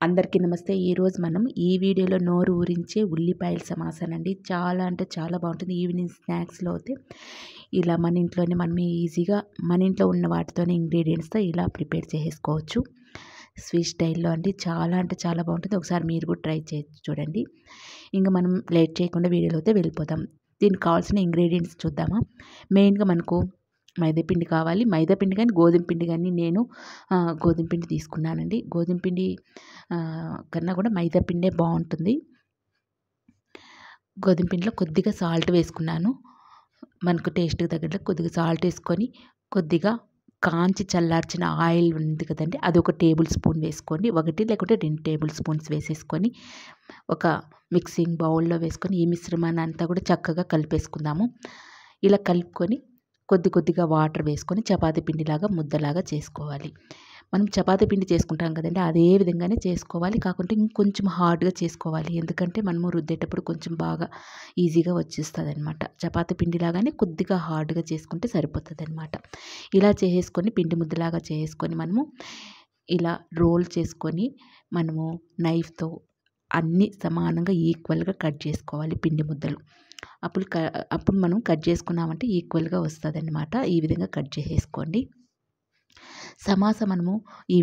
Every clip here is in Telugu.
అందరికీ నమస్తే. ఈరోజు మనం ఈ వీడియోలో నోరు ఊరించే ఉల్లిపాయల సమాసానండి. చాలా అంటే చాలా బాగుంటుంది. ఈవినింగ్ స్నాక్స్లో అయితే ఇలా మన ఇంట్లోనే మనం ఈజీగా మన ఇంట్లో ఉన్న వాటితోనే ఇంగ్రీడియంట్స్తో ఇలా ప్రిపేర్ చేసేసుకోవచ్చు. స్వీట్ స్టైల్లో అండి. చాలా అంటే చాలా బాగుంటుంది. ఒకసారి మీరు కూడా ట్రై చేసి చూడండి. ఇంకా మనం లేట్ చేయకుండా వీడియోలో అయితే వెళ్ళిపోతాం. దీనికి కావాల్సిన ఇంగ్రీడియంట్స్ చూద్దామా. మెయిన్గా మనకు మైదాపిండి కావాలి. మైదాపిండి కానీ గోధుమ పిండి కానీ నేను గోధుమ పిండి తీసుకున్నానండి. గోధుమ పిండి కన్నా కూడా మైదా పిండే బాగుంటుంది. గోధుమ పిండిలో కొద్దిగా సాల్ట్ వేసుకున్నాను. మనకు టేస్ట్కి తగ్గట్టు కొద్దిగా సాల్ట్ వేసుకొని కొద్దిగా కాంచి చల్లార్చిన ఆయిల్ ఉంది కదండి, అది ఒక టేబుల్ స్పూన్ వేసుకోండి. 1 లేకుంటే 2 టేబుల్ స్పూన్స్ వేసేసుకొని ఒక మిక్సింగ్ బౌల్లో వేసుకొని ఈ మిశ్రమాన్ని అంతా కూడా చక్కగా కలిపేసుకుందాము. ఇలా కలుపుకొని కొద్దిగా వాటర్ వేసుకొని చపాతీ పిండిలాగా ముద్దలాగా చేసుకోవాలి. మనం చపాతీ పిండి చేసుకుంటాం కదండి, అదే విధంగానే చేసుకోవాలి. కాకుంటే ఇంకొంచెం హార్డ్గా చేసుకోవాలి. ఎందుకంటే మనము రుద్దేటప్పుడు కొంచెం బాగా ఈజీగా వచ్చేస్తుంది అనమాట. చపాతీ పిండిలాగానే కొద్దిగా హార్డ్గా చేసుకుంటే సరిపోతుంది అనమాట. ఇలా చేసేసుకొని పిండి ముద్దలాగా చేసుకొని మనము ఇలా రోల్ చేసుకొని మనము నైఫ్తో అన్నీ సమానంగా ఈక్వల్గా కట్ చేసుకోవాలి పిండి ముద్దలు. అప్పుడు మనం కట్ చేసుకున్నామంటే ఈక్వల్గా వస్తుంది అనమాట. ఈ విధంగా కట్ చేసేసుకోండి. సమోసా మనము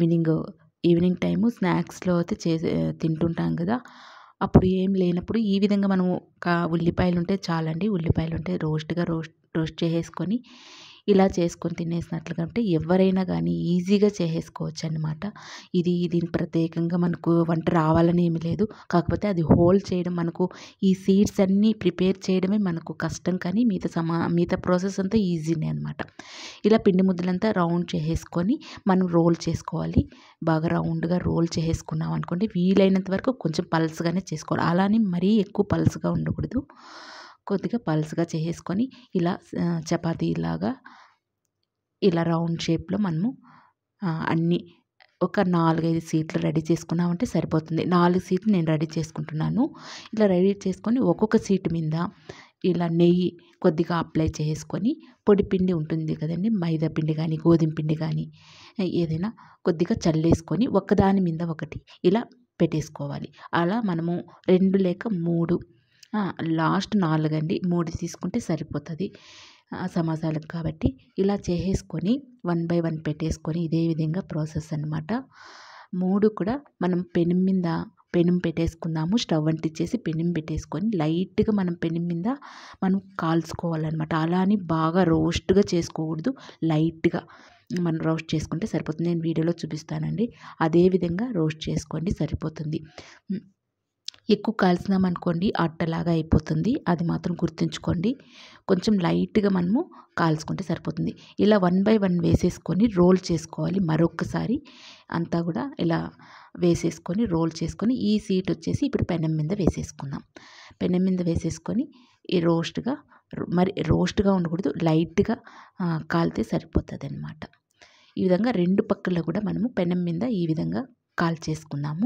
ఈవినింగ్ టైము స్నాక్స్లో అయితే తింటుంటాం కదా. అప్పుడు ఏం లేనప్పుడు ఈ విధంగా మనము ఉల్లిపాయలు ఉంటే చాలండి. ఉల్లిపాయలు ఉంటే రోస్ట్ చేసేసుకొని ఇలా చేసుకొని తినేసినట్లుగా ఉంటే ఎవరైనా కానీ ఈజీగా చేసేసుకోవచ్చు అనమాట. దీని ప్రత్యేకంగా మనకు వంట రావాలని ఏమి లేదు. కాకపోతే అది హోల్డ్ చేయడం, మనకు ఈ సీడ్స్ అన్నీ ప్రిపేర్ చేయడమే మనకు కష్టం. కానీ మిగతా ప్రాసెస్ అంతా ఈజీనే అనమాట. ఇలా పిండి ముద్దలంతా రౌండ్ చేసేసుకొని మనం రోల్ చేసుకోవాలి. బాగా రౌండ్గా రోల్ చేసేసుకున్నాం అనుకోండి, వీలైనంత వరకు కొంచెం పల్స్గానే చేసుకోవాలి. అలానే మరీ ఎక్కువ పల్స్గా ఉండకూడదు. కొద్దిగా పల్స్గా చేసేసుకొని ఇలా చపాతీలాగా ఇలా రౌండ్ షేప్లో మనము అన్నీ ఒక 4-5 సీట్లు రెడీ చేసుకున్నామంటే సరిపోతుంది. 4 సీట్లు నేను రెడీ చేసుకుంటున్నాను. ఇలా రెడీ చేసుకొని ఒక్కొక్క సీటు మీద ఇలా నెయ్యి కొద్దిగా అప్లై చేసుకొని పొడి పిండి ఉంటుంది కదండి, మైదా పిండి కానీ గోధుమ పిండి కానీ ఏదైనా కొద్దిగా చల్లేసుకొని ఒకదాని మీద ఒకటి ఇలా పెట్టేసుకోవాలి. అలా మనము 2 లేక 3 లాస్ట్ 4 అండి, 3 తీసుకుంటే సరిపోతుంది సమోసాలకు. కాబట్టి ఇలా చేసేసుకొని 1 బై 1 పెట్టేసుకొని ఇదే విధంగా ప్రాసెస్ అనమాట. 3 కూడా మనం పెనం పెట్టేసుకుందాము. స్టవ్ అంటించేసి పెనం పెట్టేసుకొని లైట్గా మనం పెనం మీద మనం కాల్చుకోవాలన్నమాట. అలా అని బాగా రోస్ట్గా చేసుకోకూడదు, లైట్గా మనం రోస్ట్ చేసుకుంటే సరిపోతుంది. నేను వీడియోలో చూపిస్తానండి. అదే విధంగా రోస్ట్ చేసుకోండి, సరిపోతుంది. ఎక్కువ కాల్చినామనుకోండి అట్టలాగా అయిపోతుంది. అది మాత్రం గుర్తుంచుకోండి. కొంచెం లైట్గా మనము కాల్చుకుంటే సరిపోతుంది. ఇలా 1 బై 1 వేసేసుకొని రోల్ చేసుకోవాలి. మరొకసారి అంతా కూడా ఇలా వేసేసుకొని రోల్ చేసుకొని ఈ సీట్ వచ్చేసి ఇప్పుడు పెనం మీద వేసేసుకుందాం. పెనం మీద వేసేసుకొని ఈ మరి రోస్ట్గా ఉండకూడదు, లైట్గా కాలితే సరిపోతుంది అనమాట. ఈ విధంగా 2 పక్కల కూడా మనము పెనం మీద ఈ విధంగా కాల్చేసుకుందాము.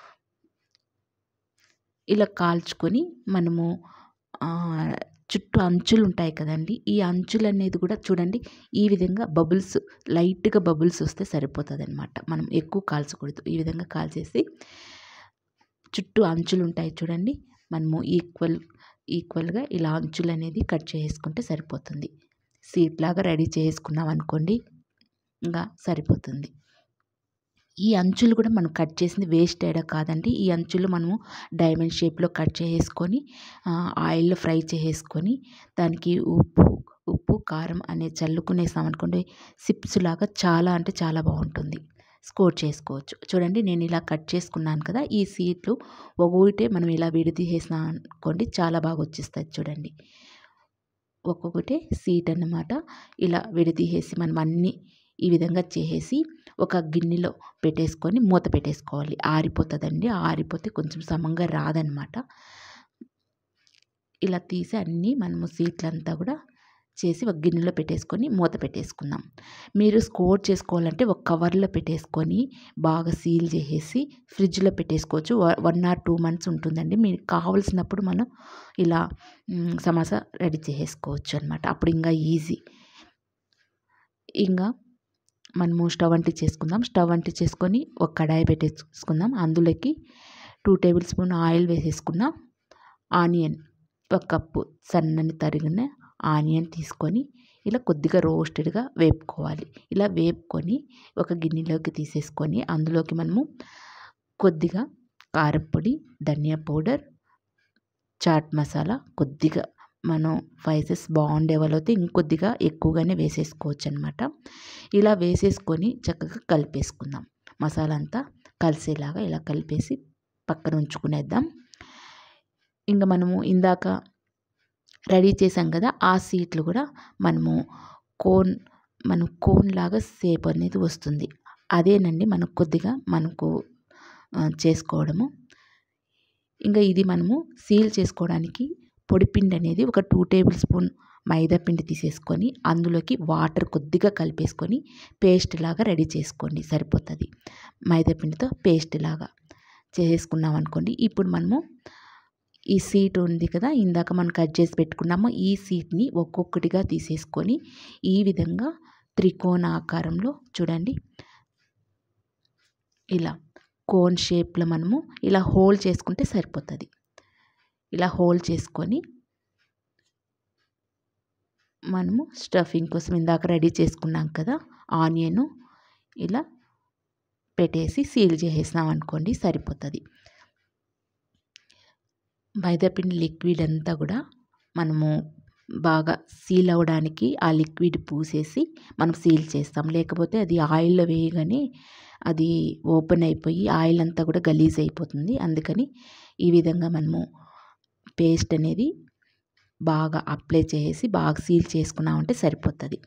ఇలా కాల్చుకొని మనము చుట్టూ అంచులు ఉంటాయి కదండి, ఈ అంచులు అనేది కూడా చూడండి ఈ విధంగా లైట్గా బబుల్స్ వస్తే సరిపోతుంది అనమాట. మనం ఎక్కువ కాల్చకూడదు. ఈ విధంగా కాల్చేసి చుట్టూ అంచులు ఉంటాయి చూడండి, మనము ఈక్వల్గా ఇలా అంచులు అనేది కట్ చేసుకుంటే సరిపోతుంది. సీట్ లాగా రెడీ చేసుకున్నాం అనుకోండి, ఇంకా సరిపోతుంది. ఈ అంచులు కూడా మనం కట్ చేసింది వేస్ట్ అయ్యడం కాదండి. ఈ అంచులు మనము డైమండ్ షేప్లో కట్ చేసుకొని ఆయిల్లో ఫ్రై చేసేసుకొని దానికి ఉప్పు కారం అనేది చల్లుకునేసామనుకోండి, సిప్స్ లాగా చాలా అంటే చాలా బాగుంటుంది. స్కోర్ చేసుకోవచ్చు. చూడండి నేను ఇలా కట్ చేసుకున్నాను కదా, ఈ సీట్లు ఒక్కొక్కటే మనం ఇలా విడదీసేసినాం అనుకోండి చాలా బాగా వచ్చేస్తుంది. చూడండి ఒక్కొక్కటే సీట్ అన్నమాట. ఇలా విడదీసేసి మనం అన్నీ ఈ విధంగా చేసేసి ఒక గిన్నెలో పెట్టేసుకొని మూత పెట్టేసుకోవాలి. ఆరిపోతుందండి. ఆరిపోతే కొంచెం సమంగా రాదనమాట. ఇలా తీసి అన్నీ మనము సీట్లంతా కూడా చేసి ఒక గిన్నెలో పెట్టేసుకొని మూత పెట్టేసుకుందాం. మీరు స్టోర్ చేసుకోవాలంటే ఒక కవర్లో పెట్టేసుకొని బాగా సీల్ చేసేసి ఫ్రిడ్జ్లో పెట్టేసుకోవచ్చు. 1 or 2 months ఉంటుందండి. మీకు కావాల్సినప్పుడు మనం ఇలా సమోసా రెడీ చేసేసుకోవచ్చు అనమాట. అప్పుడు ఇంకా ఈజీ. ఇంకా మనము స్టవ్ అంటించేసుకుందాం. స్టవ్ అంటించేసుకొని ఒక కడాయి పెట్టేసుకుందాం. అందులోకి 2 టేబుల్ స్పూన్ ఆయిల్ వేసేసుకున్నాం. ఆనియన్ 1 కప్పు సన్నని తరిగిన ఆనియన్ తీసుకొని ఇలా కొద్దిగా రోస్టెడ్గా వేపుకోవాలి. ఇలా వేపుకొని ఒక గిన్నెలోకి తీసేసుకొని అందులోకి మనము కొద్దిగా కారపొడి, ధనియా పౌడర్, చాట్ మసాలా, కొద్దిగా మనం స్పైసెస్ బాగుండే వాళ్ళైతే ఇంకొద్దిగా ఎక్కువగానే వేసేసుకోవచ్చు అనమాట. ఇలా వేసేసుకొని చక్కగా కలిపేసుకుందాం. మసాలా అంతా కలిసేలాగా ఇలా కలిపేసి పక్కన ఉంచుకునేద్దాం. ఇంకా మనము ఇందాక రెడీ చేసాం కదా, ఆ సీట్లు కూడా మనము కోన్ లాగా షేప్ అనేది వస్తుంది. అదేనండి మనకు కొద్దిగా చేసుకోవడము. ఇంకా ఇది మనము సీల్ చేసుకోవడానికి పొడిపిండి అనేది ఒక 2 టేబుల్ స్పూన్ మైదా పిండి తీసేసుకొని అందులోకి వాటర్ కొద్దిగా కలిపేసుకొని పేస్ట్ లాగా రెడీ చేసుకోండి, సరిపోతుంది. మైదా పిండితో పేస్ట్ లాగా చేసుకున్నాం అనుకోండి. ఇప్పుడు మనము ఈ సీట్ ఉంది కదా, ఇందాక మనం కట్ చేసి పెట్టుకున్నాము, ఈ సీట్ని ఒక్కొక్కటిగా తీసేసుకొని ఈ విధంగా త్రికోణ ఆకారంలో చూడండి, ఇలా కోన్ షేప్లో మనము ఇలా హోల్డ్ చేసుకుంటే సరిపోతుంది. ఇలా హోల్డ్ చేసుకొని మనము స్టఫింగ్ కోసం ఇందాక రెడీ చేసుకున్నాం కదా ఆనియన్, ఇలా పెట్టేసి సీల్ చేసేసినాం అనుకోండి, సరిపోతుంది. మైదాపిండి లిక్విడ్ అంతా కూడా మనము బాగా సీల్ అవ్వడానికి ఆ లిక్విడ్ పూసేసి మనం సీల్ చేస్తాం. లేకపోతే అది ఆయిల్లో వేయగానే అది ఓపెన్ అయిపోయి ఆయిల్ అంతా కూడా గలీజ్ అయిపోతుంది. అందుకని ఈ విధంగా మనము పేస్ట్ అనేది బాగా అప్లై చేసి బాగా సీల్ చేసుకున్నామంటే సరిపోతుంది.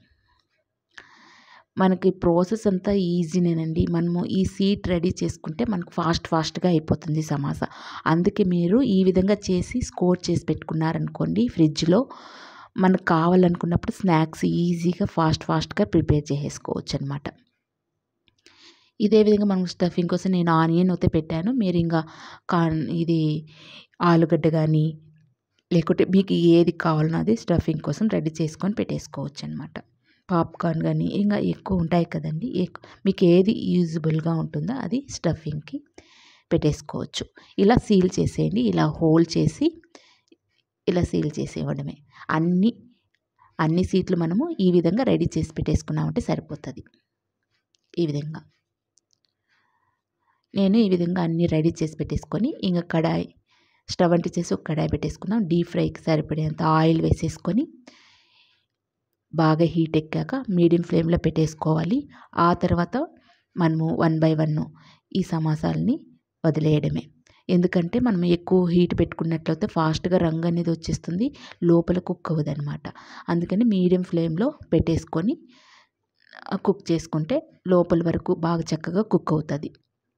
మనకి ప్రాసెస్ అంతా ఈజీనేనండి. మనము ఈ సీట్ రెడీ చేసుకుంటే మనకు ఫాస్ట్గా అయిపోతుంది సమోసా. అందుకే మీరు ఈ విధంగా చేసి స్టోర్ చేసి పెట్టుకున్నారనుకోండి ఫ్రిడ్జ్లో, మనకు కావాలనుకున్నప్పుడు స్నాక్స్ ఈజీగా ఫాస్ట్గా ప్రిపేర్ చేసేసుకోవచ్చు అనమాట. ఇదే విధంగా మనం స్టఫింగ్ కోసం నేను ఆనియన్ అయితే పెట్టాను. మీరు ఇంకా ఇది ఆలుగడ్డ కానీ లేకుంటే మీకు ఏది కావాలన్నా అది స్టఫింగ్ కోసం రెడీ చేసుకొని పెట్టేసుకోవచ్చు అనమాట. పాప్కార్న్ కానీ ఇంకా ఎక్కువ ఉంటాయి కదండి, మీకు ఏది యూజబుల్గా ఉంటుందో అది స్టఫింగ్కి పెట్టేసుకోవచ్చు. ఇలా సీల్ చేసేయండి. ఇలా హోల్డ్ చేసి ఇలా సీల్ చేసేయడమే. అన్ని సీట్లు మనము ఈ విధంగా రెడీ చేసి పెట్టేసుకున్నామంటే సరిపోతుంది. ఈ విధంగా నేను ఈ విధంగా అన్నీ రెడీ చేసి పెట్టేసుకొని ఇంకా కడాయి స్టవ్ అంటించేసి ఒక కడాయి పెట్టేసుకున్నాం. డీప్ ఫ్రైకి సరిపడేంత ఆయిల్ వేసేసుకొని బాగా హీట్ ఎక్కాక మీడియం ఫ్లేమ్లో పెట్టేసుకోవాలి. ఆ తర్వాత మనము 1 by 1 ఈ సమోసాలని వదిలేయడమే. ఎందుకంటే మనం ఎక్కువ హీట్ పెట్టుకున్నట్లయితే ఫాస్ట్గా రంగు అనేది వచ్చేస్తుంది, లోపల కుక్ అవ్వదు అనమాట. అందుకని మీడియం ఫ్లేమ్లో పెట్టేసుకొని కుక్ చేసుకుంటే లోపల వరకు బాగా చక్కగా కుక్ అవుతుంది.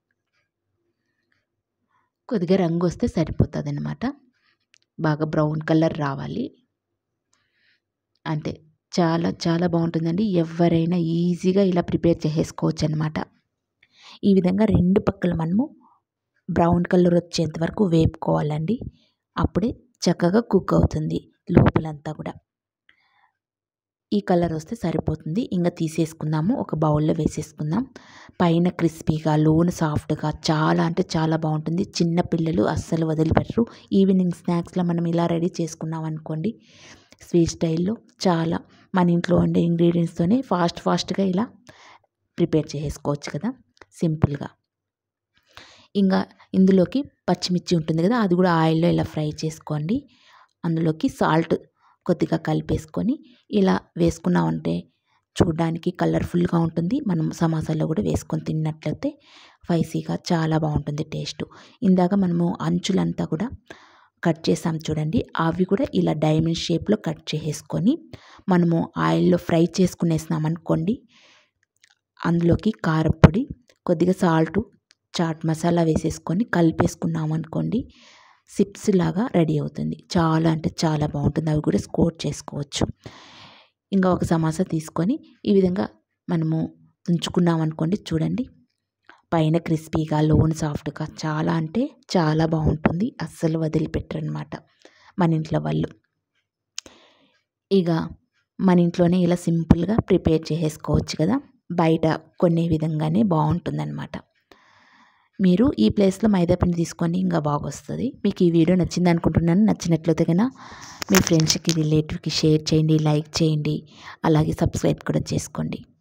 కొద్దిగా రంగు వస్తే సరిపోతుంది అనమాట. బాగా బ్రౌన్ కలర్ రావాలి అంతే. చాలా చాలా బాగుంటుందండి. ఎవరైనా ఈజీగా ఇలా ప్రిపేర్ చేసేసుకోవచ్చు అనమాట. ఈ విధంగా 2 పక్కల మనము బ్రౌన్ కలర్ వచ్చేంత వరకు వేపుకోవాలండి. అప్పుడే చక్కగా కుక్ అవుతుంది లోపలంతా కూడా. ఈ కలర్ వస్తే సరిపోతుంది. ఇంకా తీసేసుకుందాము, ఒక బౌల్లో వేసేసుకుందాం. పైన క్రిస్పీగా లోన సాఫ్ట్గా చాలా అంటే చాలా బాగుంటుంది. చిన్న పిల్లలు అస్సలు వదిలిపెట్టరు. ఈవినింగ్ స్నాక్స్లో మనం ఇలా రెడీ చేసుకున్నాం అనుకోండి స్వీట్ స్టైల్లో, చాలా మన ఇంట్లో ఉండే ఇంగ్రీడియంట్స్తోనే ఫాస్ట్గా ఇలా ప్రిపేర్ చేసుకోవచ్చు కదా సింపుల్గా. ఇంకా ఇందులోకి పచ్చిమిర్చి ఉంటుంది కదా, అది కూడా ఆయిల్లో ఇలా ఫ్రై చేసుకోండి. అందులోకి సాల్ట్ కొద్దిగా కలిపేసుకొని ఇలా వేసుకున్నామంటే చూడడానికి కలర్ఫుల్గా ఉంటుంది. మనం సమోసాలో కూడా వేసుకొని తిన్నట్లయితే స్పైసీగా చాలా బాగుంటుంది టేస్ట్. ఇందాక మనము అంచులంతా కూడా కట్ చేసాం చూడండి, అవి కూడా ఇలా డైమండ్ షేప్లో కట్ చేసేసుకొని మనము ఆయిల్లో ఫ్రై చేసుకునేసినాం అనుకోండి. అందులోకి కారపొడి, కొద్దిగా సాల్ట్, చాట్ మసాలా వేసేసుకొని కలిపేసుకున్నాం అనుకోండి, చిప్స్ లాగా రెడీ అవుతుంది. చాలా అంటే చాలా బాగుంటుంది. అవి కూడా స్కోర్ చేసుకోవచ్చు. ఇంకా ఒక సమోసా తీసుకొని ఈ విధంగా మనము ఉంచుకున్నాం అనుకోండి, చూడండి పైన క్రిస్పీగా లోన సాఫ్ట్గా చాలా అంటే చాలా బాగుంటుంది. అస్సలు వదిలిపెట్టరు అనమాట మన ఇంట్లో వాళ్ళు. ఇక మన ఇంట్లోనే ఇలా సింపుల్గా ప్రిపేర్ చేసేసుకోవచ్చు కదా. బయట కొనే విధంగానే బాగుంటుందన్నమాట. మీరు ఈ ప్లేస్లో మైదా పిండి తీసుకొని ఇంకా బాగా వస్తుంది. మీకు ఈ వీడియో నచ్చింది అనుకుంటున్నాను. నచ్చినట్లయితే కనుక మీ ఫ్రెండ్స్కి రిలేటివ్కి షేర్ చేయండి, లైక్ చేయండి, అలాగే సబ్స్క్రైబ్ కూడా చేసుకోండి.